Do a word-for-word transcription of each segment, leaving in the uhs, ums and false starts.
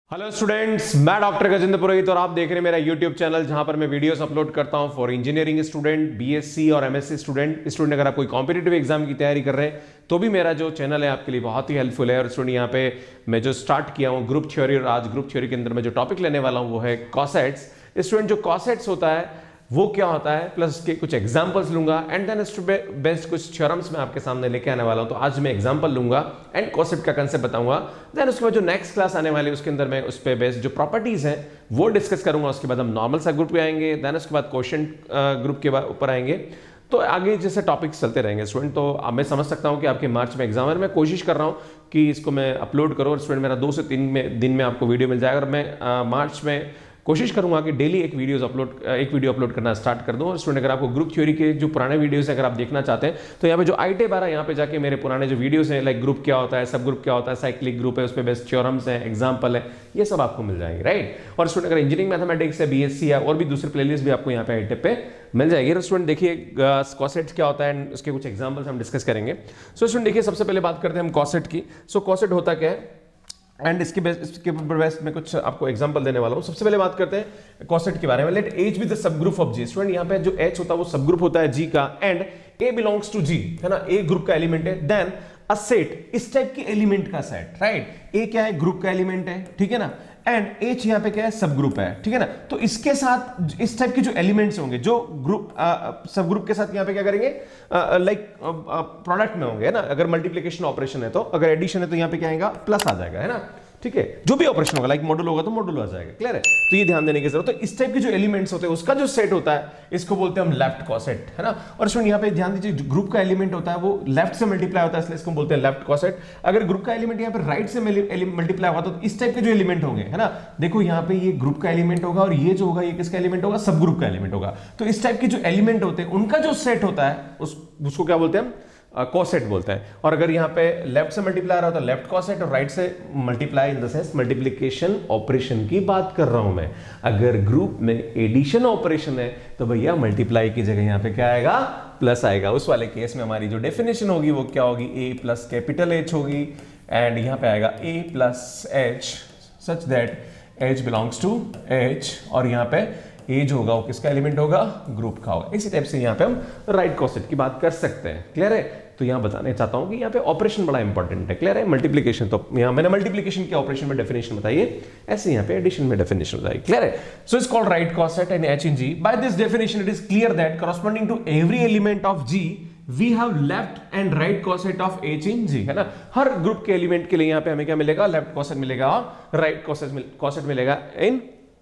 Hello students, मैं doctor Gajendra Purohit और आप देख रहे हैं मेरा यूट्यूब चैनल जहां पर मैं वीडियोस अपलोड करता हूं फॉर इंजीनियरिंग स्टूडेंट, बीएससी और एमएससी स्टूडेंट। स्टूडेंट अगर आप कोई कॉम्पिटिटिव एग्जाम की तैयारी कर रहे हैं तो भी मेरा जो चैनल है आपके लिए बहुत ही हेल्पफुल है। और स्टूडेंट यहाँ पे मैं जो स्टार्ट किया हूँ ग्रुप थ्योरी, और आज ग्रुप थ्योरी के अंदर मैं जो टॉपिक लेने वाला हूँ वो है कॉसेट्स। स्टूडेंट जो कॉसेट्स होता है वो क्या होता है, प्लस के कुछ एग्जांपल्स लूंगा एंड देन बेस्ट कुछ थ्योरम्स मैं आपके सामने लेके आने वाला हूं। तो आज मैं एग्जांपल लूंगा एंड कॉसेट का कंसेप्ट बताऊंगा। देन उसके बाद जो नेक्स्ट क्लास आने वाली है उसके अंदर मैं उस पे बेस्ड जो प्रॉपर्टीज हैं वो डिस्कस करूंगा। उसके बाद हम नॉर्मल सा ग्रुप पे आएंगे, देन उसके बाद क्वेश्चन ग्रुप के ऊपर आएंगे। तो आगे जैसे टॉपिक्स चलते रहेंगे स्टूडेंट। तो अब मैं समझ सकता हूँ कि आपके मार्च में एग्जाम है, मैं कोशिश कर रहा हूँ कि इसको मैं अपलोड करूँ। और स्टूडेंट मेरा दो से तीन में दिन में आपको वीडियो मिल जाएगा। और मैं आ, मार्च में कोशिश करूंगा कि डेली एक वीडियोस अपलोड एक वीडियो अपलोड करना स्टार्ट कर दूं। और स्टूडेंट अगर आपको ग्रुप थ्योरी के जो पुराने वीडियोस हैं अगर आप देखना चाहते हैं तो यहाँ पे जो आई टेब आ रहा है यहाँ पे जाके मेरे पुराने जो वीडियोस हैं, लाइक ग्रुप क्या होता है, सब ग्रुप क्या होता है, साइक्लिक ग्रुप है, उस पर बेस्ट थ्योरम्स हैं, एग्जाम्पल है, ये सब आपको मिल जाएंगे, राइट। और स्टूडेंट अगर इंजीनियरिंग मैथमेटिक्स है, बीएससी है, और भी दूसरे प्लेलिस्ट भी आपको यहाँ पे आई टेब पे मिल जाएगी। तो स्टूडेंट देखिए कॉसेट क्या होता है, उसके कुछ एग्जाम्पल्स हम डिस्कस करेंगे। सो स्टूडेंट देखिए सबसे पहले बात करते हैं हम कॉसेट की। सो कॉसेट होता क्या है एंड इसके बेस इसके बेस्ट में कुछ आपको एग्जांपल देने वाला हूं। सबसे पहले बात करते हैं कॉसेट के बारे में। Let H be the subgroup of G. Student यहाँ पे जो एच होता है वो सब ग्रुप होता है जी का, and a belongs to G, है ना, ए ग्रुप का एलिमेंट है। देन अ सेट, इस टाइप के एलिमेंट का सेट, राइट। ए क्या है, ग्रुप का एलिमेंट है, ठीक है ना, एंड एच यहाँ पे क्या है, सब ग्रुप है, ठीक है ना। तो इसके साथ इस टाइप के जो एलिमेंट्स होंगे जो ग्रुप सब ग्रुप के साथ यहाँ पे क्या करेंगे, लाइक प्रोडक्ट में होंगे, है ना। अगर मल्टीप्लिकेशन ऑपरेशन है तो, अगर एडिशन है तो यहाँ पे क्या आएगा, प्लस आ जाएगा, है ना, ठीक है। जो भी ऑपरेशन होगा, लाइक मॉडल होगा तो मॉडल आ जाएगा, क्लियर है। तो ये ध्यान देने की जरूरत है। तो इस टाइप के जो एलिमेंट्स होते हैं उसका जो सेट होता है इसको बोलते हैं हम लेफ्ट कॉसेट, है ना। और सुन यहाँ पे ध्यान दीजिए, ग्रुप का एलिमेंट होता है वो लेफ्ट से मल्टीप्लाई होता है, इसलिए इसको बोलते हैं लेफ्ट कॉसेट। अगर ग्रुप का एलिमेंट यहाँ पे राइट से मल्टीप्लाई होगा तो इस टाइप के जो एलिमेंट होंगे, है ना, देखो यहाँ पे ये ग्रुप का एलिमेंट होगा और ये जो होगा ये किसका एलिमेंट होगा, सब ग्रुप का एलिमेंट होगा। तो इस टाइप के जो एलिमेंट होते हैं उनका जो सेट होता है उस उसको क्या बोलते हैं, कॉसेट uh, बोलते हैं। और अगर यहाँ पे लेफ्ट से मल्टीप्लाई रहा हो तो लेफ्ट कॉसेट, और राइट से multiply in the sense multiplication operation की बात कर रहा हूं मैं। अगर ग्रुप में एडिशन ऑपरेशन है तो भैया मल्टीप्लाई की जगह यहाँ पे क्या आएगा, प्लस आएगा। उस वाले केस में हमारी जो डेफिनेशन होगी वो क्या होगी, ए प्लस कैपिटल एच होगी, एंड यहाँ पे आएगा a plus H such that H belongs to H, और यहाँ पे ए जो होगा वो किसका एलिमेंट होगा, ग्रुप का होगा। इसी टाइप से यहाँ पे हम राइट कॉसेट की बात कर सकते हैं, क्लियर है। तो यहाँ बताने चाहता हूँ कि यहाँ पे ऑपरेशन बड़ा इंपॉर्टेंट है, क्लियर है। मल्टीप्लिकेशन तो यहाँ मैंने मल्टीप्लिकेशन के ऑपरेशन में डेफिनेशन बताई है, ऐसे यहाँ पे एडिशन में डेफिनेशन बताई, क्लियर है। So it's called right coset and H in G. By this definition it is clear that corresponding to every element of G we have left and right coset of H in G, है ना। हर group के element के लिए यहाँ पे हमें क्या मिलेगा, लेफ्ट कॉसेट मिलेगा और राइट कॉसेट कॉसेट मिलेगा इन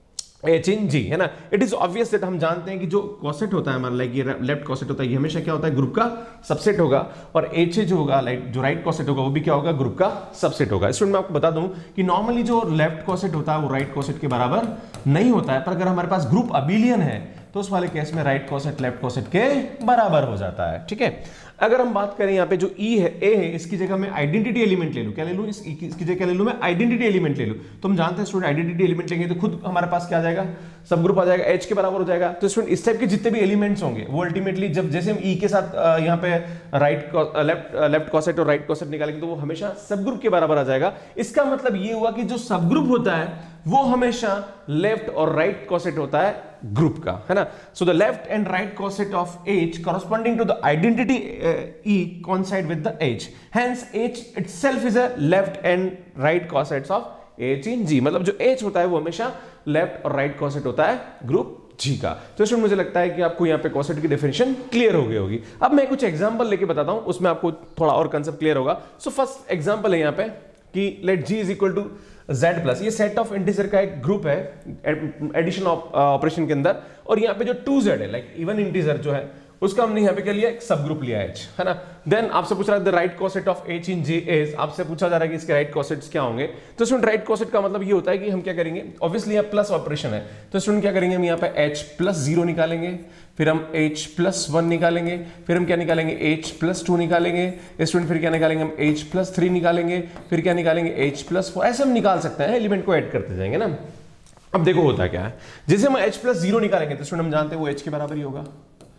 एच इन जी, है ना। इट इज ऑब्वियस दैट हम जानते हैं कि जो कॉसेट होता है हमारा, लाइक ये लेफ्ट कॉसेट होता है, ये हमेशा क्या होता है, ग्रुप का सबसेट होगा। और एच जो होगा, लाइक जो राइट कॉसेट होगा वो भी क्या होगा, ग्रुप का सबसेट होगा। स्टूडेंट मैं आपको बता दूं कि नॉर्मली जो लेफ्ट कॉसेट होता है वो राइट कॉसेट के बराबर नहीं होता है, पर अगर हमारे पास ग्रुप अबिलियन है तो उस वाले केस में राइट कॉसेट लेफ्ट कॉसेट के बराबर हो जाता है, ठीक है। अगर हम बात करें यहाँ पे जो ई है, ए है, इसकी जगह मैं आइडेंटिटी एलिमेंट ले लूं, क्या ले लूं, इस इसकी जगह क्या ले लूं, मैं आइडेंटिटी एलिमेंट ले लूं। तो हम जानते हैं स्टूडेंट आइडेंटिटी एलिमेंट लेंगे तो खुद हमारे पास क्या आ जाएगा, सब ग्रुप आ जाएगा, एच के बराबर हो जाएगा। तो स्टूडेंट इस टाइप के जितने भी एलिमेंट्स होंगे वो अल्टीमेटली जब जैसे हम ई के साथ यहाँ पे राइट लेफ्ट लेफ्ट कॉसेट और राइट कॉसेट निकालेंगे तो वो हमेशा सब ग्रुप के बराबर आ जाएगा। इसका मतलब ये हुआ कि जो सब ग्रुप होता है वो हमेशा लेफ्ट और राइट कॉसेट होता है ग्रुप का, है ना। So the left and right coset of H corresponding to the identity uh, E coincide with the H. Hence H itself is a left and right cossets of H in G. मतलब जो H होता है वो हमेशा left और right कॉसेट होता है group G का। तो इसमें मुझे लगता है कि आपको यहाँ पे कॉसेट की डेफिनेशन क्लियर हो गई होगी। अब मैं कुछ एग्जांपल लेके बताता हूँ, उसमें आपको थोड़ा और कंसेप्ट क्लियर होगा। सो फर्स्ट एग्जांपल है यहाँ पे कि let G is equal to Z plus, ये सेट ऑफ इंटीजर का एक ग्रुप है एडिशन ऑपरेशन के अंदर, और यहाँ पे जो टू जेड है, लाइक इवन इंटीजर जो है उसका हमने यहाँ पे क्या लिया, एक सब ग्रुप लिया H, है ना। देन आपसे पूछ रहा है the right coset of H in G is, आपसे पूछा जा रहा है कि इसके राइट कॉसेट्स क्या होंगे। तो स्टूडेंट राइट कॉसेट का मतलब ये होता है कि हम क्या करेंगे, ऑब्वियसली यहाँ प्लस ऑपरेशन है तो स्टूडेंट क्या करेंगे, हम यहाँ पे H प्लस जीरो निकालेंगे, फिर हम H प्लस वन निकालेंगे, फिर हम क्या निकालेंगे, H प्लस टू निकालेंगे, स्टूडेंट फिर क्या निकालेंगे, हम H प्लस थ्री निकालेंगे, फिर क्या निकालेंगे, H प्लस फोर। ऐसे हम निकाल सकते हैं, एलिमेंट को ऐड करते जाएंगे ना। अब देखो होता क्या है, जैसे हम H प्लस जीरो निकालेंगे तो स्टूडेंट हम जानते हैं वो H के बराबर ही होगा,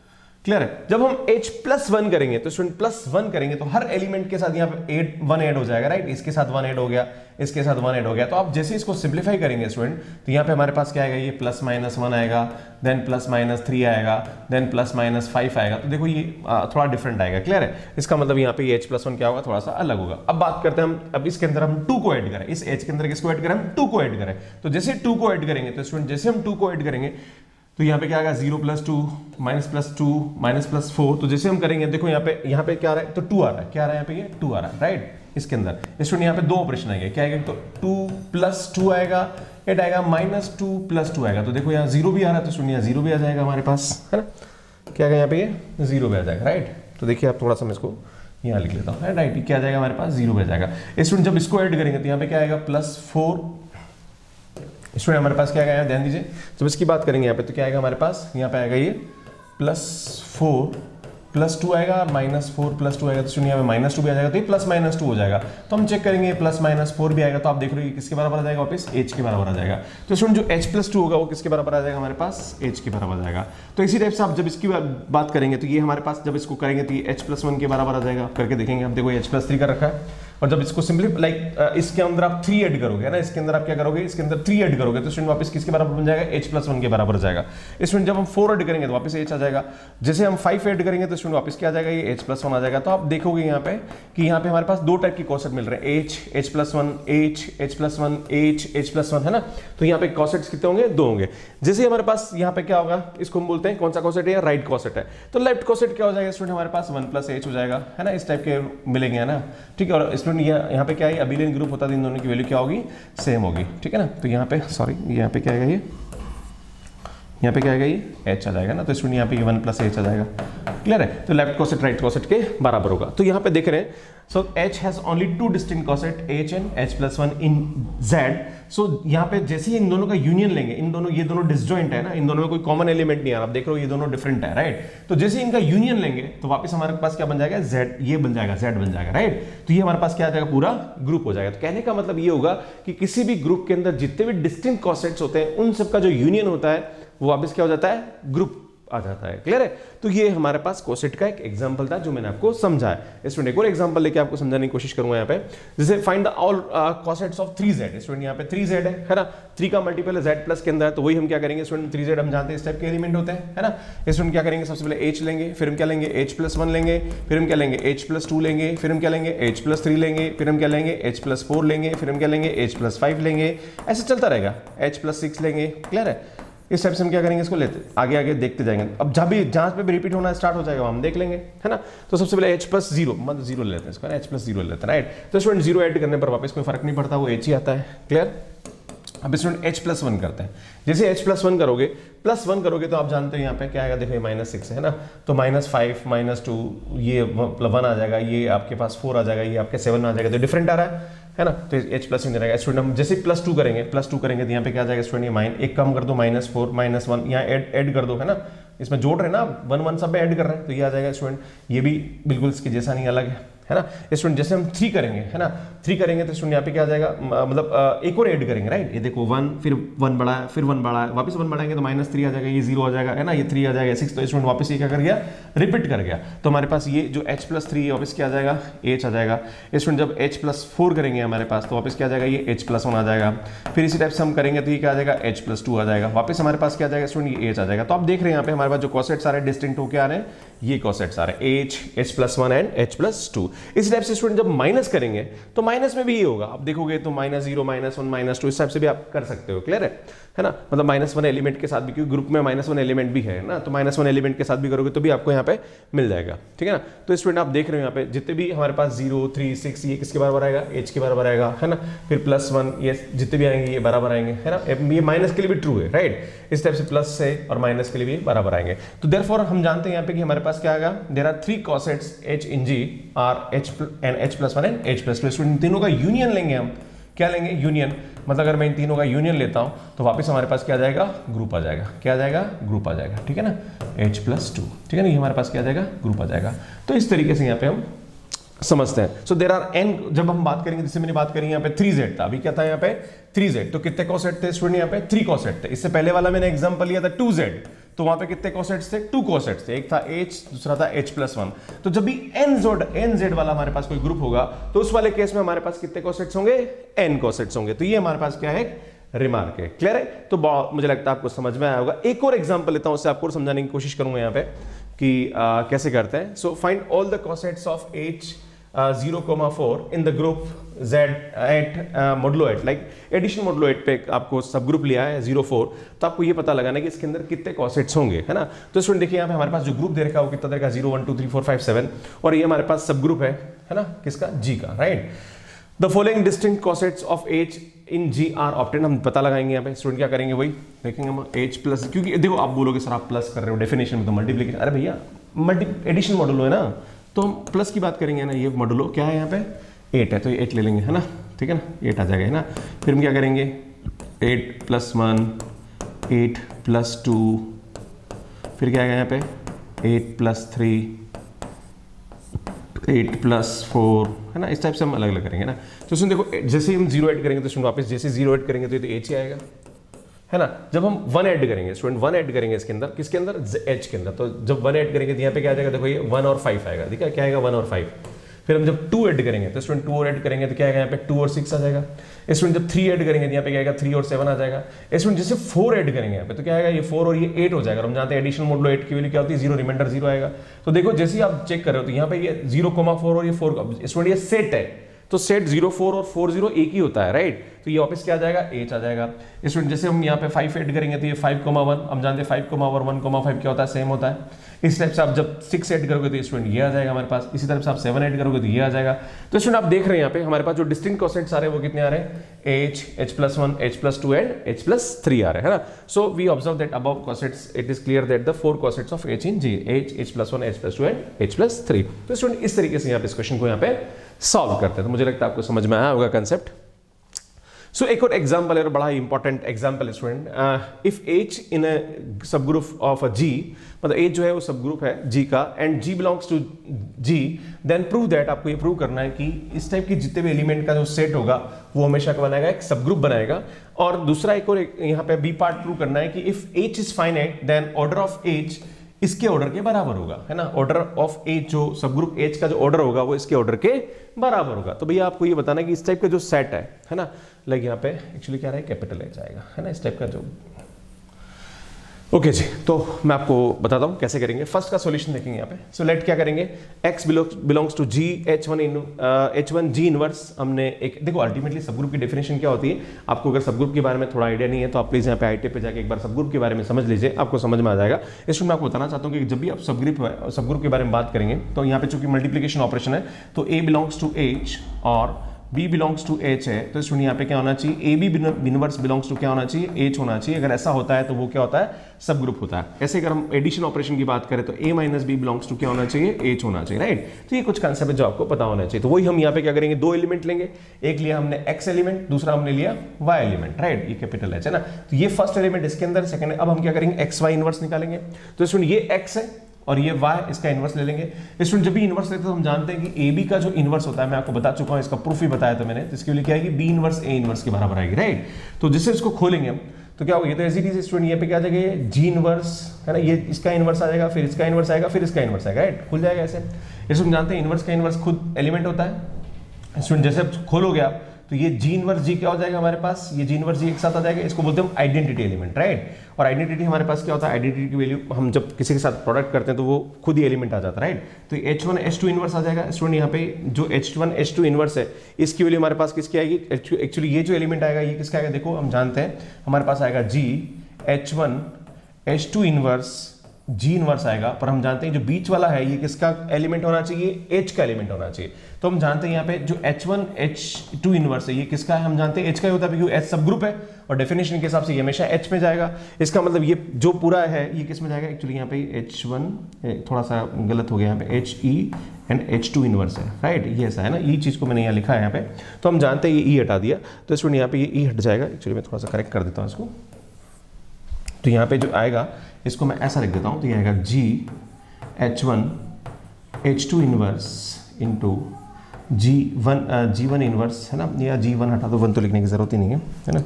क्लियर है। जब हम h प्लस वन करेंगे तो स्टूडेंट प्लस वन करेंगे तो हर एलिमेंट के साथ यहाँ पे एड वन ऐड हो जाएगा, राइट। इसके साथ वन ऐड हो गया, इसके साथ वन ऐड हो गया। तो आप जैसे इसको सिंप्लीफाई करेंगे स्टूडेंट तो यहाँ पे हमारे पास क्या आएगा, ये प्लस माइनस वन आएगा, देन प्लस माइनस थ्री आएगा, देन प्लस माइनस फाइव आएगा। तो देखो ये थोड़ा डिफरेंट आएगा, क्लियर है। इसका मतलब यहाँ पे ये h प्लस वन क्या होगा, थोड़ा सा अलग होगा। अब बात करते हैं हम, अब इसके अंदर हम टू को ऐड करें, इस h के अंदर किसको ऐड करें, हम टू को ऐड करें। तो जैसे टू को ऐड करेंगे तो स्टूडेंट जैसे हम टू को ऐड करेंगे तो यहाँ पे क्या आएगा, zero plus two minus plus two minus plus four. तो जैसे हम करेंगे देखो यहाँ पे यहाँ पे क्या आ रहा है, तो टू आ रहा है, क्या आ रहा है यहाँ पे, ये टू आ रहा है, राइट। इसके अंदर स्टूडेंट यहाँ पे दो ऑपरेशन आएंगे, क्या आएगा, तो टू प्लस टू आएगा, एट आएगा, माइनस टू प्लस टू आएगा। तो देखो यहाँ जीरो भी आ रहा है तो स्टूडेंट यहाँ जीरो भी आ जाएगा हमारे पास, है ना। क्या आएगा यहाँ पे, ये जीरो भी आ जाएगा, राइट। तो देखिए आप थोड़ा सा मैं इसको यहाँ लिख लेता हूँ, राइट। क्या आ जाएगा हमारे पास, जीरो भी आ जाएगा। स्टूडेंट जब इसको ऐड करेंगे तो यहाँ पे क्या आएगा, प्लस फोर। स्टूडेंट हमारे पास क्या आएगा, ध्यान दीजिए, जब इसकी बात करेंगे यहाँ पे तो क्या आएगा हमारे पास, यहाँ पे आएगा ये प्लस फोर प्लस टू आएगा, माइनस फोर प्लस टू आएगा। तो स्टूडेंट यहाँ पे माइनस टू भी आ जाएगा, तो ये प्लस माइनस टू हो जाएगा। तो हम चेक करेंगे प्लस माइनस फोर भी आएगा, तो आप देख रहे हो किसके बराबर आ जाएगा, वापस एच के बराबर आ जाएगा। तो स्टूडेंट जो एच प्लस टू होगा वो किसके बराबर आ जाएगा हमारे पास, एच के बराबर आ जाएगा। तो इसी टाइप से आप जब इसकी बात करेंगे तो ये हमारे पास जब इसको करेंगे तो ये एच प्लस वन के बराबर आ जाएगा। करके देखेंगे, अब देखो एच प्लस थ्री का रखा है, और जब इसको सिंपली लाइक इसके अंदर आप थ्री ऐड करोगे ना, इसके अंदर आप क्या करोगे, इसके अंदर थ्री ऐड करोगे तो स्टूडेंट वापस किसके बराबर बन जाएगा, एच प्लस वन के बराबर जाएगा। स्टूडेंट जब हम फोर ऐड करेंगे तो वापस एच आ जाएगा। जैसे हम फाइव ऐड करेंगे तो स्टूडेंट वापस क्या आ जाएगा, ये एच प्लस वन आ जाएगा। तो आप देखोगे यहाँ पे कि यहाँ पे हमारे पास दो टाइप की कॉसेट मिल रहे हैं, H H plus one H H plus one H H plus one, है ना। तो यहाँ पे कॉसेट्स कितने होंगे, दो होंगे। जैसे हमारे पास यहाँ पे क्या होगा, इसको हम बोलते हैं कौन सा कॉसेट है, राइट कॉसेट है। तो लेफ्ट कॉसेट क्या हो जाएगा स्टूडेंट, हमारे पास वन प्लस एच हो जाएगा, है ना। इस टाइप के मिलेंगे, है ना, ठीक है। और स्टूडेंट यहाँ पे क्या है, अबिलियन ग्रुप होता है, इन दोनों की वैल्यू क्या होगी, सेम होगी, ठीक है ना। तो यहाँ पे सॉरी यहाँ पे क्या आएगा, ये यहाँ पे क्या आएगा, ये एच आ जाएगा ना। तो स्टूडेंट यहाँ पे वन प्लस एच आ जाएगा, क्लियर है। तो लेफ्ट कॉसेट राइट कॉसेट के बराबर होगा। तो यहाँ पे देख रहे हैं, so H has only two distinct coset, H and H plus one in Z. So यहाँ पे जैसे ही इन दोनों का यूनियन लेंगे, इन दोनों ये दोनों डिसजॉइंट है ना, इन दोनों में कोई कॉमन एलिमेंट नहीं आ रहा, आप देख रहे हो ये दोनों डिफरेंट है, राइट। तो जैसे इनका यूनियन लेंगे तो वापस हमारे पास क्या बन जाएगा, जेड, ये बन जाएगा, जेड बन जाएगा, राइट। तो ये हमारे पास क्या आ जाएगा, पूरा ग्रुप हो जाएगा। तो कहने का मतलब ये होगा कि किसी भी ग्रुप के अंदर जितने भी डिस्टिंक्ट कॉसेट्स होते हैं उन सबका जो यूनियन होता है वो वापस क्या हो जाता है, ग्रुप आ जाता है, क्लियर है। तो ये हमारे पास कॉसेट का एक एग्जांपल था जो मैंने आपको समझाया। स्टूडेंट एक और एग्जांपल लेके आपको समझाने की कोशिश करूंगा यहाँ पे। जैसे find the all cosets of three Z. Student यहाँ पे थ्री जेड है, है ना। थ्री का मल्टीपल है जेड प्लस के अंदर, तो वही हम क्या करेंगे स्टूडेंट, थ्री जेड हम जानते हैं इस टाइप के एलिमेंट होते हैं, है ना। स्टूडेंट क्या करेंगे, सबसे पहले एच लेंगे, फिर हम क्या लेंगे, एच प्लस वन लेंगे, फिर हम क्या लेंगे, एच प्लस टू लेंगे, फिर हम क्या लेंगे, एच प्लस थ्री लेंगे, फिर हम क्या लेंगे, एच प्लस फोर लेंगे, फिर हम क्या लेंगे, एच प्लस फाइव लेंगे, ऐसे चलता रहेगा, एच प्लस सिक्स लेंगे, क्लियर है। इस टाइप से हम क्या करेंगे, इसको लेते आगे आगे देखते जाएंगे। अब जब भी जहां पे भी रिपीट होना स्टार्ट हो जाएगा हम देख लेंगे, है ना। तो सबसे पहले एच प्लस जीरो, मतलब जीरो ले लेते हैं इसको, एच प्लस जीरो ले लेते हैं, राइट। तो स्टूडेंट जीरो ऐड करने पर वापस कोई फर्क नहीं पड़ता, वो एच ही आता है, क्लियर। अब स्टूडेंट एच प्लस वन करते हैं। जैसे एच प्लस वन करोगे, प्लस वन करोगे तो आप जानते हो यहाँ पे क्या आएगा, देखो माइनस सिक्स है ना, तो माइनस फाइव माइनस टू ये वन आ जाएगा, ये आपके पास फोर आ जाएगा, ये आपके सेवन आ जाएगा, तो डिफरेंट आ रहा है है ना। तो एच प्लस वन रहेगा। स्टूडेंट हम जैसे प्लस टू करेंगे, प्लस टू करेंगे तो यहाँ पे क्या आ जाएगा स्टूडेंट, ये माइन एक कम कर दो, माइनस फोर माइनस वन, यहाँ ऐड ऐड कर दो, है ना। इसमें जोड़ रहे हैं ना, वन वन सब में ऐड कर रहे हैं, तो ये आ जाएगा स्टूडेंट, ये भी बिल्कुल इसके जैसा नहीं, अलग है, है ना। स्टूडेंट जैसे हम थ्री करेंगे, है ना, थ्री करेंगे तो स्टूडेंट यहाँ पे क्या आ जाएगा, मतलब एक और ऐड करेंगे, राइट। ये देखो वन, फिर वन बढ़ा है, फिर वन बढ़ा है, वापस वन बढ़ाएंगे तो माइनस थ्री आ जाएगा, ये जीरो आ जाएगा, है ना, ये थ्री आ जाएगा, सिक्स। तो स्टूडेंट वापस ये क्या कर गया, रिपीट कर गया। तो हमारे पास ये जो एच प्लस थ्री है वापस क्या आ जाएगा, एच आ जाएगा। स्टूडेंट जब एच प्लस फोर करेंगे हमारे पास तो वापस क्या आ जाएगा, ये एच प्लस वन आ जाएगा। फिर इसी टाइप से हम करेंगे तो ये क्या आ जाएगा, एच प्लस टू आ जाएगा। वापस हमारे पास क्या आ जाएगा स्टूडेंट, ये एच आ जाएगा। तो आप देख रहे हैं यहाँ पे हमारे पास जो कॉसेट्स आ रहे हैं डिस्टिंक्ट होकर आ रहे हैं, ये कॉसेट्स आ रहे हैं, H H plus one and H plus two. इस टाइप से स्टूडेंट जब माइनस करेंगे तो माइनस में भी ये होगा, आप देखोगे तो minus zero minus one minus two इस टाइप से भी आप कर सकते हो, क्लियर है है ना। मतलब माइनस वन एलिमेंट के साथ भी, क्योंकि ग्रुप में माइनस वन एलिमेंट भी है ना, तो माइनस वन एलिमेंट के साथ भी करोगे तो भी आपको यहाँ पे मिल जाएगा, ठीक है ना। तो स्टूडेंट आप देख रहे हो यहाँ पे जितने भी हमारे पास जीरो थ्री सिक्स ये किसके बराबर आएगा, एच के बराबर आएगा, है ना। फिर प्लस वन ये जितने भी आएंगे ये बराबर आएंगे, है ना। ये माइनस के लिए भी ट्रू है, राइट। इस टाइप से प्लस से और माइनस के लिए भी बराबर आएंगे। तो देयरफॉर हम जानते हैं यहाँ पे कि हमारे पास क्या आएगा, there are three cosets H in G are H and H plus one and H plus two. Student तीनों का यूनियन लेंगे हम, क्या लेंगे, यूनियन। मतलब अगर मैं इन तीनों का यूनियन लेता हूं तो वापस हमारे पास क्या आ जाएगा, ग्रुप आ जाएगा। क्या आ जाएगा, ग्रुप आ जाएगा, ठीक है ना, एच प्लस टू, ठीक है ना। ये हमारे पास क्या आ जाएगा, ग्रुप आ जाएगा। तो इस तरीके से यहाँ पे हम समझते हैं। सो देयर आर एन, जब हम बात करेंगे, जैसे मैंने बात करी यहाँ पे थ्री जेड था, अभी क्या था यहाँ पे थ्री जेड, तो कितने कॉसेट थे स्टूडेंट, यहाँ पे थ्री कॉसेट थे। इससे पहले वाला मैंने एग्जांपल लिया था टू जेड, तो वहां पे कितने कोसेट्स थे, टू कोसेट्स थे, एक था h दूसरा था h प्लस वन। तो जब भी n z n z वाला हमारे पास कोई ग्रुप होगा तो उस वाले केस में हमारे पास कितने कोसेट्स होंगे, n कोसेट्स होंगे। तो ये हमारे पास क्या है, रिमार्क है। क्लियर है? तो मुझे लगता है आपको समझ में आया होगा। एक और एग्जांपल लेता हूं, उससे आपको समझाने की कोशिश करूंगा यहाँ पे कि आ, कैसे करते हैं। So find all the cosets of h zero comma four in the group z eight modulo eight, like addition modulo eight पे आपको सब ग्रुप लिया है जीरो फोर, तो आपको ये पता लगाना है कि इसके अंदर कितने कोसेट्स होंगे, है ना। तो स्टूडेंट देखिए यहाँ पे हमारे पास जो ग्रुप दे रखा है वो कितना दे रखा है, zero one two three four five seven, और ये हमारे पास सब ग्रुप है है ना, किसका, g का, right. The following distinct cosets of h in g are obtain, हम पता लगाएंगे यहाँ पे। स्टूडेंट क्या करेंगे, वही देखेंगे हम h प्लस, क्योंकि देखो आप बोलोगे सर आप प्लस कर रहे हो डेफिनेशन में, तो मल्टीप्लीकेशन, अरे भैया मल्टी एडिशन मॉडुलो है ना, तो हम प्लस की बात करेंगे ना। ये मॉडुलो क्या है यहाँ पे, एट है, तो ये एट ले लेंगे, है ना, ठीक है ना, एट आ जाएगा, है ना। फिर हम क्या करेंगे, eight plus one, eight plus two, फिर क्या आएगा यहाँ पे, eight plus three, eight plus four, है ना। इस टाइप से हम अलग अलग करेंगे ना। तो सुन देखो, जैसे ही हम जीरो ऐड करेंगे तो सुन वापस जैसे जीरो ऐड करेंगे तो ये तो एच ही आएगा, है ना। जब हम वन ऐड करेंगे, स्टूडेंट वन ऐड करेंगे इसके अंदर, किसके अंदर, एच के अंदर, तो जब वन ऐड करेंगे तो यहाँ पे क्या आ जाएगा, देखो ये वन और फाइव आएगा, ठीक है, क्या आएगा, वन और फाइव। फिर हम जब टू ऐड करेंगे तो स्टूडेंट टू और ऐड करेंगे तो क्या आएगा यहाँ पे, टू और सिक्स आ जाएगा। स्टूडेंट जब थ्री ऐड करेंगे तो यहाँ पे क्या आएगा, थ्री और सेवन आ जाएगा। स्टूडेंट जैसे फोर ऐड करेंगे यहाँ पे तो क्या आएगा, ये फोर और ये एट हो जाएगा। हम जानते हैं एडिशनल मॉडुलो एट की वैल्यू क्या होती है, जीरो, रिमाइंडर जीरो आएगा। तो देखो जैसे ही आप चेक कर रहे हो तो यहाँ पे ये जीरो कोमा फोर और ये फोर, स्टूडेंट ये सेट है, तो सेट जीरो फोर और फोर जीरो एक ही होता है, राइट। तो ये वापस क्या आ जाएगा, एच आ जाएगा। स्टूडेंट जैसे हम यहाँ पे फाइव ऐड करेंगे तो ये फाइव कोमा वन, हम जानते हैं फाइव कोमा और वन कोमा फाइव क्या होता है, सेम होता है। इस टाइप से आप जब सिक्स ऐड करोगे तो स्टूडेंट ये आ जाएगा हमारे पास। इसी तरह से आप सेवन ऐड करोगे तो ये आ जाएगा। तो स्टूडेंट आप देख रहे हैं यहाँ पे हमारे पास जो डिस्टिंक्ट कोसेट्स आ रहे हैं वो कितने आ रहे हैं, H, H plus one, H plus two and H plus three आ रहे हैं, है ना। So we observe that above cosets it is clear that the four cosets of H in G, H, H plus one, H plus two and H plus three. तो student इस तरीके से यहाँ पे इस क्वेश्चन को यहाँ पे सॉल्व करते हैं। तो मुझे लगता है आपको समझ में आया होगा कंसेप्ट। सो so, एक और एग्जाम्पल है, बड़ा ही इंपॉर्टेंट एग्जाम्पल है student. If H in a subgroup of a जी, मतलब एच जो है वो सब ग्रुप है जी का, and G belongs to G, then prove that, आपको ये प्रूव करना है कि इस टाइप की जितने भी एलिमेंट का जो सेट होगा वो हमेशा क्या बनाएगा, एक सब ग्रुप बनाएगा। और दूसरा एक और एक, यहाँ पे बी पार्ट प्रूव करना है कि if H is finite then order of H इसके ऑर्डर के बराबर होगा, है ना। ऑर्डर ऑफ एच, जो सब ग्रुप एच का जो ऑर्डर होगा वो इसके ऑर्डर के बराबर होगा। तो भैया आपको ये बताना है कि इस टाइप का जो सेट है है ना, लाइक यहाँ पे एक्चुअली क्या रहा है, कैपिटल एच आएगा, है ना, इस टाइप का जो। ओके जी, तो मैं आपको बताता हूँ कैसे करेंगे। फर्स्ट का सॉल्यूशन देखेंगे यहाँ पे। सो लेट क्या करेंगे, x belongs to G, H one in H one G inverse. हमने एक देखो अल्टीमेटली सब ग्रुप की डेफिनेशन क्या होती है, आपको अगर सब ग्रुप के बारे में थोड़ा आइडिया नहीं है तो आप प्लीज यहाँ पे आई टी पे जाके एक बार सब ग्रुप के बारे में समझ लीजिए, आपको समझ में आ जाएगा। इसमें मैं आपको बताना चाहता हूँ कि जब भी आप सब ग्रुप सब ग्रुप के बारे में बात करेंगे तो यहाँ पे चूंकि मल्टीप्लीकेशन ऑपरेशन है तो a बिलोंग्स टू एच और b बिलोंग्स टू h है, तो स्टूडेंट यहाँ पे क्या होना चाहिए, A B inverse belongs to क्या होना चाहिए, h होना चाहिए। अगर ऐसा होता है तो वो क्या होता है, सब ग्रुप होता है। ऐसे अगर हम एडिशन ऑपरेशन की बात करें तो a minus B belongs to क्या होना चाहिए, h होना चाहिए, राइट। तो ये कुछ कंसेप्ट है जो आपको पता होना चाहिए। तो वही हम यहाँ पे क्या करेंगे, दो एलिमेंट लेंगे, एक लिया हमने x एलिमेंट, दूसरा हमने लिया y एलिमेंट, राइट। ये कैपिटल h है ना, तो ये फर्स्ट एलिमेंट इसके अंदर, सेकंड। अब हम क्या करेंगे, x y इनवर्स निकालेंगे। तो स्टूडेंट ये x है और ये y, इसका इनवर्स ले लेंगे। स्टूडेंट जब भी इनवर्स लेते हैं तो हम जानते हैं कि ए बी का जो इनवर्स होता है, मैं आपको बता चुका हूं, इसका प्रूफ ही बताया था मैंने, तो इसके लिए क्या आएगी, बी इनवर्स ए इनवर्स के बराबर आएगी, राइट। तो जिससे इसको खोलेंगे हम तो क्या होगा, ये तो एज इट इज स्टूडेंट, ये पे क्या आ जाएगा, जी इनवर्स, है ना, ये इसका इनवर्स आ जाएगा, फिर इसका इनवर्स आएगा, फिर इसका इनवर्स आएगा, राइट, खुल जाएगा ऐसे। इसको हम जानते हैं इनवर्स का इनवर्स खुद एलिमेंट होता है। स्टूडेंट जैसे खोलोगे आप तो ये जी इनवर्स जी क्या हो जाएगा हमारे पास, ये जी इनवर्स जी एक साथ आ जाएगा, इसको बोलते हैं हम आइडेंटिटी एलिमेंट, राइट। और आइडेंटिटी हमारे पास क्या होता है, आइडेंटिटी की वैल्यू हम जब किसी के साथ प्रोडक्ट करते हैं तो वो खुद ही एलिमेंट आ जाता है, राइट। तो H one H two inverse आ जाएगा। स्टूडेंट यहाँ पे जो H one H two inverse है इसकी वैल्यू हमारे पास किसकी आएगी, एक्चुअली ये जो एलिमेंट आएगा ये किसका आएगा, देखो हम जानते हैं हमारे पास आएगा G H one H two inverse G inverse आएगा, पर हम जानते हैं जो बीच वाला है ये किसका एलिमेंट होना चाहिए, एच का एलिमेंट होना चाहिए। तो हम जानते हैं यहाँ पे जो H one H two inverse है ये किसका है, हम जानते हैं एच का ही होता है क्योंकि एच सब ग्रुप है और डेफिनेशन के हिसाब से ये हमेशा एच में जाएगा। इसका मतलब ये जो पूरा है ये किस में जाएगा, एक्चुअली यहाँ पे एच वन थोड़ा सा गलत हो गया, यहाँ पे H E and H two inverse है, राइट, ये ऐसा है ना, ये चीज़ को मैंने यहाँ लिखा है यहाँ पे। तो हम जानते हैं ये ई हटा दिया, तो स्टूडेंट यहाँ पे ये ई हट जाएगा। एक्चुअली मैं थोड़ा सा करेक्ट कर देता हूँ इसको, तो यहाँ पे जो आएगा इसको मैं ऐसा लिख देता हूँ, तो ये आएगा G H one H two inverse into G one G one inverse, है ना, या जी वन हटा दो, वन तो लिखने की जरूरत ही नहीं है, है ना,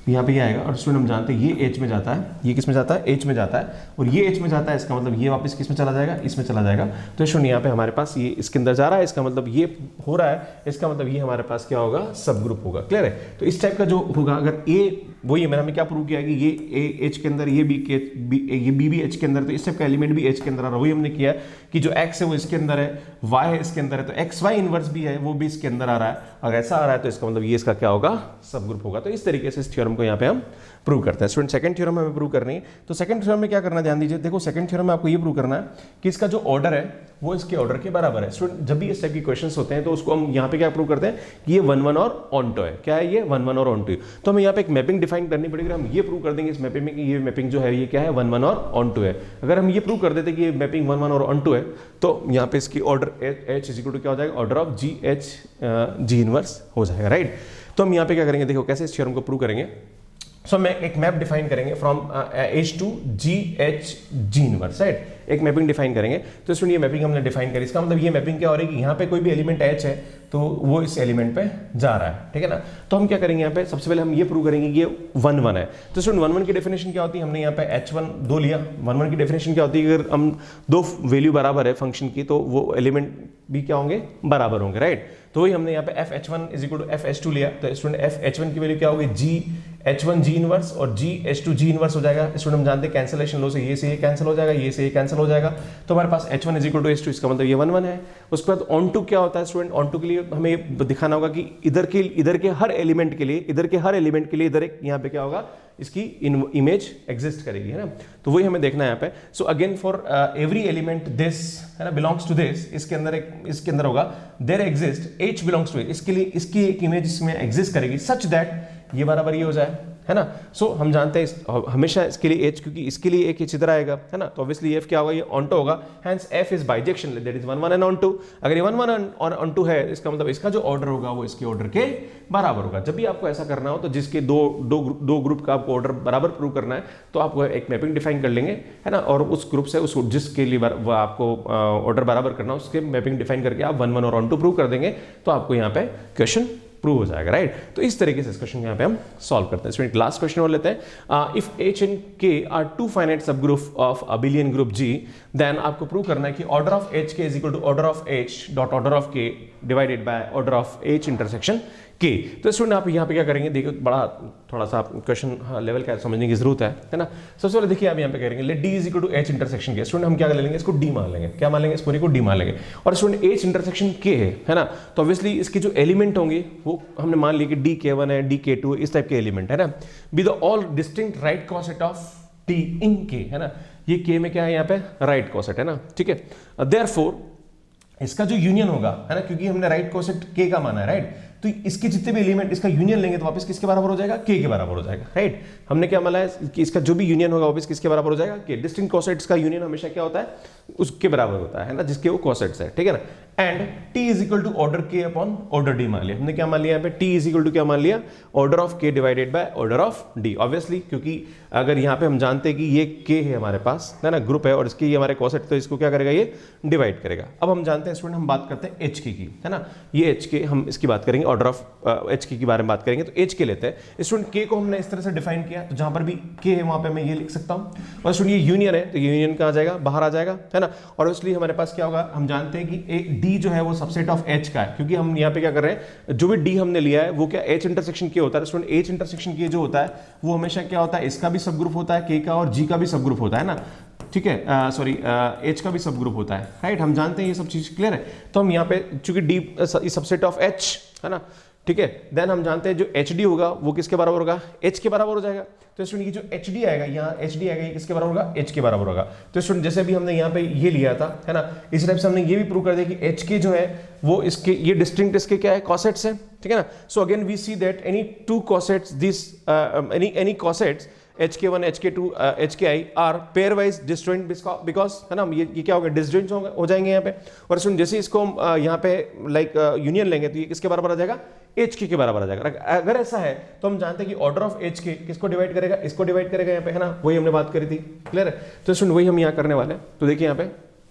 यहाँ पे ये आएगा और स्टूडेंट हम जानते हैं ये एच में जाता है, ये किस में जाता है, एच में जाता है, और ये एच में जाता है, इसका मतलब ये वापस किस में चला जाएगा, इसमें चला जाएगा। तो स्टूडेंट यहाँ पे हमारे पास ये इसके अंदर जा रहा है, इसका मतलब ये हो रहा है, इसका मतलब ये हमारे पास क्या होगा, सब ग्रुप होगा। क्लियर है? तो इस टाइप का जो होगा, अगर ए वही मैंने हमें क्या प्रूव किया कि ये ए एच के अंदर, ये बी के बी ये बी भी एच के अंदर, तो इस टाइप का एलिमेंट भी एच के अंदर आ रहा है। वही हमने किया कि जो एक्स है वो इसके अंदर है, वाई है इसके अंदर है, तो एक्स वाई इनवर्स भी है वो भी इसके अंदर आ रहा है। अगर ऐसा आ रहा है तो इसका मतलब ये इसका क्या होगा, सब ग्रुप होगा। तो इस तरीके से इस थ्योरम को यहाँ पे हम प्रूव करते हैं। स्टूडेंट सेकंड थ्योरम हमें प्रूव करनी है, तो सेकंड थ्योरम में क्या करना है, ध्यान दीजिए। देखो सेकंड थ्योरम में आपको ये प्रूव करना है कि इसका जो ऑर्डर है वो इसके ऑर्डर के बराबर है। स्टूडेंट जब भी इस टाइप के क्वेश्चंस होते हैं तो उसको हम यहाँ पे क्या प्रूव करते हैं कि ये वन वन और ऑन टू है। क्या है ये, वन वन और ऑन टू। तो हमें यहाँ पे एक मैपिंग डिफाइन करनी पड़ेगी। हम ये प्रूव कर देंगे इस मैपिंग में कि ये मैपिंग जो है ये क्या है, वन वन और ऑन टू है। अगर हम ये प्रूव कर देते कि ये मैपिंग वन वन और ऑन टू है, तो यहाँ पे इसकी order H is equal to क्या हो जाएगा, order of G H G inverse हो जाएगा। राइट? तो हम यहाँ पे क्या करेंगे, देखो कैसे इस थ्योरम को प्रूव करेंगे। सो so, मैं एक मैप डिफाइन करेंगे from H to G H G inverse. Right? एक मैपिंग डिफाइन करेंगे। तो स्टूडेंट ये मैपिंग हमने डिफाइन करी, इसका मतलब ये मैपिंग क्या हो रही है कि यहाँ पे कोई भी एलिमेंट एच है तो वो इस एलिमेंट पे जा रहा है। ठीक है ना? तो हम क्या करेंगे यहाँ पे, सबसे पहले हम ये प्रूव करेंगे कि ये वन वन है। तो स्टूडेंट वन वन की डेफिनेशन क्या होती है, हमने यहाँ पे एच वन दो लिया। वन वन की डेफिनेशन क्या होती है, अगर हम दो वैल्यू बराबर है फंक्शन की तो वो एलिमेंट भी क्या होंगे, बराबर होंगे। राइट? तो वही हमने यहाँ पे F H one is equal to F H two लिया। तो स्टूडेंट एफ एच वन की वैल्यू क्या होगी, G H one G inverse और G H to G inverse हो जाएगा। स्टूडेंट हम जानते हैं कैंसिलेशन लो से ये से ये कैंसिल हो जाएगा, ये से ये कैंसिल हो जाएगा। तो हमारे पास H one is equal to H two, इसका मतलब ये वन वन है। उसके बाद ऑन टू क्या होता है स्टूडेंट, ऑन टू के लिए हमें दिखाना होगा कि इधर के इधर के हर एलिमेंट के लिए इधर के हर एलिमेंट के लिए इधर एक यहाँ पे क्या होगा, इसकी इमेज एग्जिस्ट करेगी। है ना? तो वही हमें देखना है यहाँ पे। So again for every element this है ना बिलोंग्स टू दिस, इसके अंदर एक इसके अंदर होगा there exist H belongs to it, इसके लिए इसकी एक इमेज इसमें एग्जिस्ट करेगी सच दैट ये बराबर ये हो जाए। है ना? सो so, हम जानते हैं इस, हमेशा इसके लिए एच, क्योंकि इसके लिए एक एच इधर आएगा। है ना? तो ऑब्वियसली एफ क्या होगा, ये ऑन टू होगा। Hence F is bijection, that is one one and onto. अगर ये वन वन ऑन टू है, इसका मतलब इसका जो ऑर्डर होगा वो इसके ऑर्डर के बराबर होगा। जब भी आपको ऐसा करना हो तो जिसके दो दो दो ग्रुप का आपको ऑर्डर बराबर प्रूव करना है तो आप एक मैपिंग डिफाइन कर लेंगे। है ना? और उस ग्रुप से उस जिसके लिए आपको ऑर्डर बराबर करना उसके मैपिंग डिफाइन करके आप वन वन और ऑन टू प्रूव कर देंगे तो आपको यहाँ पे क्वेश्चन प्रूव हो जाएगा। राइट? तो इस तरीके से इस क्वेश्चन यहाँ पे हम सॉल्व करते हैं। स्टूडेंट लास्ट क्वेश्चन और लेते हैं। If H and K are two finite subgroup of abelian group G, then आपको प्रूव करना है कि order of H K is equal to order of H dot order of K divided by order of H intersection K. तो student आप यहाँ पे क्या करेंगे, देखिए बड़ा थोड़ा सा क्वेश्चन लेवल का समझने की जरूरत है। है ना? सबसे पहले देखिए आप यहाँ पे करेंगे let D is equal to H intersection K. Student हम क्या कर लेंगे, इसको डी मान लेंगे। क्या मान लेंगे, इस पूरी को डी मान लेंगे। और स्टूडेंट एच इंटरसेक्शन के है, है ना? तो ऑब्वियसली इसके जो एलिमेंट होंगे वो हमने मान लिया कि डी के वन है, डी के टू, इस टाइप के एलिमेंट। है ना? Be the all distinct right coset of T in K. है ना? ये के में क्या है, यहाँ पे राइट कॉसेट है ना? ठीक है? देयरफॉर इसका जो यूनियन होगा, है ना, क्योंकि हमने राइट कॉसेट के का माना है। राइट? तो इसके जितने भी एलिमेंट इसका यूनियन लेंगे तो वापस किसके बराबर हो जाएगा, के के बराबर हो जाएगा। राइट? हमने क्या माना है कि इसका जो भी यूनियन होगा वापस किसके बराबर हो जाएगा, के। डिस्टिंक्ट कॉसेट्स का यूनियन हमेशा क्या होता है, उसके बराबर होता है ना, जिसके वो कॉसेट्स है। ठीक है ना? And T is equal to order K upon order D मान लिया। हमने क्या मान लिया यहाँ पे, टी इज इक्वल टू क्या मान लिया, order of K divided by order of D. Obviously क्योंकि अगर यहाँ पे हम जानते हैं कि ये के है हमारे पास, है ना, ग्रुप है, और इसकी ये हमारे कॉसेट, तो इसको क्या करेगा, ये डिवाइड करेगा। अब हम जानते हैं स्टूडेंट, हम बात करते हैं एच के की। है ना? ये एच के हम इसकी बात करेंगे, ऑर्डर ऑफ एच के की बारे में बात करेंगे। तो एच के लेते हैं स्टूडेंट, के को हमने इस तरह से डिफाइन किया, तो जहां पर भी के है वहां पे मैं ये लिख सकता हूं। और स्टूडेंट ये यूनियन है, तो ये यूनियन कहां जाएगा, बाहर आ जाएगा। है ना? और इसलिए हमारे पास क्या होगा, हम जानते हैं कि एक डी जो है वो सबसेट ऑफ एच का है, क्योंकि हम यहाँ पे क्या कर रहे हैं, जो भी डी हमने लिया है वो क्या एच इंटरसेक्शन के होता है। स्टूडेंट एच इंटरसेक्शन के जो होता है वो हमेशा क्या होता है, इसका भी सब ग्रुप होता है के का, और जी का भी सब ग्रुप होता है ना। ठीक है? सॉरी, एच का भी सब ग्रुप होता है। राइट? हम जानते हैं ये सब चीज क्लियर है। तो हम यहाँ पे चूंकि डी सबसेट ऑफ एच है ना, ठीक है, देन हम जानते हैं जो एच डी होगा वो किसके बराबर होगा, एच के बराबर हो जाएगा। तो स्टूडेंट ये जो एच डी आएगा, यहाँ एच डी आएगा, ये किसके बराबर होगा, एच के बराबर होगा। तो स्टूडेंट जैसे भी हमने यहाँ पे ये लिया था, है ना, इस टाइप से हमने ये भी प्रूव कर दिया कि एच के जो है वो इसके ये डिस्टिंक्ट इसके क्या है, कॉसेट्स है। ठीक है ना? So again we see that any two cosets this any any cosets H K one, H K two, H K I are pairwise disjoint because, है ना, ये, ये क्या होगा, डिस्जॉइंट हो जाएंगे यहाँ पे। और सुन जैसे इसको हम uh, यहाँ पे लाइक यूनियन लेंगे तो ये किसके बराबर आ जाएगा, एच के के बराबर आ जाएगा। अगर ऐसा है तो हम जानते हैं कि ऑर्डर ऑफ एच के किसको डिवाइड करेगा, इसको डिवाइड करेगा यहाँ पे, है ना, वही हमने बात करी थी। क्लियर है? तो सुन वही हम यहाँ करने वाले हैं। तो देखिए यहाँ पे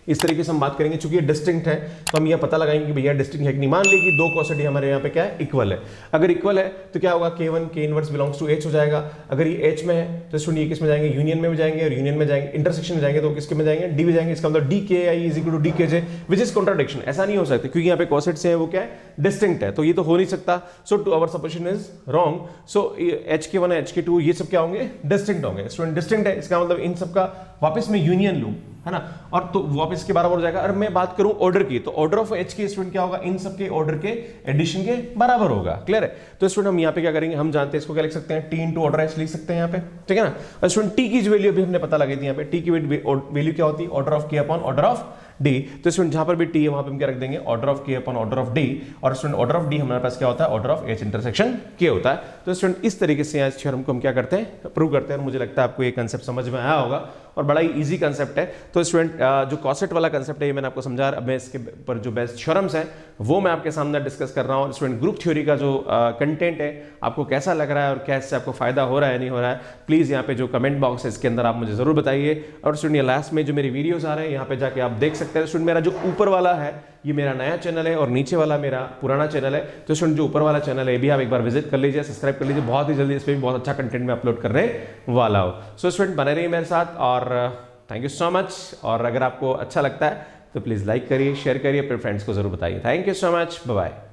इस तरीके से हम बात करेंगे। चूंकि ये डिस्टिंक्ट है तो हम यह पता लगाएंगे कि भैया डिस्टिंक्ट है कि नहीं। मान लीजिए कि दो कॉसेट हमारे यहाँ पे क्या है, इक्वल है। अगर इक्वल है तो क्या होगा, के वन के इनवर्स बिलोंग्स टू एच हो जाएगा। अगर ये एच में है तो स्टूडेंट ये किस में जाएंगे, यूनियन में भी जाएंगे, और यूनियन में जाएंगे इंटरसेक्शन में जाएंगे तो किसके में जाएंगे, डी में जाएंगे। इसका मतलब D K I is equal to D K J, which is contradiction. ऐसा नहीं हो सकता क्योंकि यहाँ पे कॉसेट से है वो क्या है, डिस्टिंक्ट है, तो ये तो हो नहीं सकता। So to our supposition is wrong. So H K one H K two ये सब क्या होंगे, डिस्टिंक्ट होंगे। स्टूडेंट डिस्टिंक्ट है, इसका मतलब इन सब का वापस में यूनियन लूं, है ना, और तो वापस के बराबर हो जाएगा। अगर मैं बात करूं ऑर्डर की तो order of H K student क्या होगा, इन सब के ऑर्डर के एडिशन के बराबर होगा। क्लियर है। तो स्टूडेंट हम यहाँ पे क्या करेंगे, हम जानते हैं इसको क्या लिख सकते हैं, टी इंटू ऑर्डर एच लिख सकते हैं यहाँ पे, ठीक है ना। और स्टूडेंट टी की जो वैल्यू भी हमने पता लगी थी यहाँ पे, टी की वैल्यू क्या होती है, order of K upon order of D. तो स्टूडेंट जहां पर भी टी है वहां पे हम क्या रख देंगे, order of K upon order of D. और स्टूडेंट ऑर्डर ऑफ डी हमारे पास क्या होता है, ऑर्डर ऑफ एच इंटरसेक्शन के होता है। तो स्टूडेंट इस तरीके से इस थ्योरम को हम क्या करते हैं, प्रूव करते हैं। और मुझे लगता है आपको ये कंसेप्ट समझ में आया होगा और बड़ा ही इजी कंसेप्ट है। तो स्टूडेंट जो कॉसेट वाला कंसेप्ट है ये मैंने आपको समझा। अब मैं इसके पर जो बेस्ट थ्योरम्स हैं वो मैं आपके सामने डिस्कस कर रहा हूँ। स्टूडेंट ग्रुप थ्योरी का जो कंटेंट है आपको कैसा लग रहा है और क्या इससे आपको फायदा हो रहा है नहीं हो रहा है, प्लीज यहाँ पे जो कमेंट बॉक्स है इसके अंदर आप मुझे जरूर बताइए। और स्टूडेंट ये लास्ट में जो मेरी वीडियोस आ रहे हैं यहाँ पे जाके आप देख सकते हैं। स्टूडेंट मेरा जो ऊपर वाला है ये मेरा नया चैनल है और नीचे वाला मेरा पुराना चैनल है। तो स्टूडेंट जो ऊपर वाला चैनल है ये भी आप एक बार विजिट कर लीजिए, सब्सक्राइब कर लीजिए। बहुत ही जल्दी इस पर भी बहुत अच्छा कंटेंट मैं अपलोड करने वाला हूँ। सो स्टूडेंट बने रहिए मेरे साथ और थैंक यू सो मच। और अगर आपको अच्छा लगता है तो प्लीज़ लाइक करिए, शेयर करिए, अपने फ्रेंड्स को जरूर बताइए। Thank you so much, bye bye.